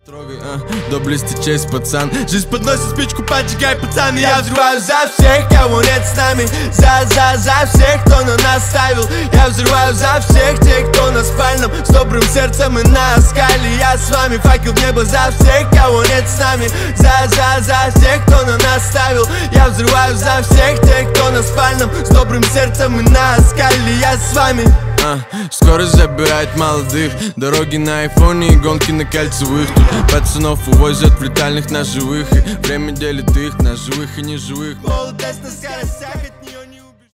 Трогай, доблести честь, пацан. Жизнь подносит спичку, поджигай, пацан. И я взрываю за всех, кого нет с нами. За всех, кто на нас ставил. Я взрываю за всех тех, кто на спальном. С добрым сердцем и на скале. Я с вами, факел в небо за всех, кого нет с нами. За всех, кто на нас ставил. Я взрываю за всех тех, кто на спальном. С добрым сердцем и на скале. Я с вами. Скорость забирает молодых. Дороги на айфоне и гонки на кольцевых. Тут пацанов увозят в летальных на живых. И время делит их на живых и неживых. Молодость на скоростях.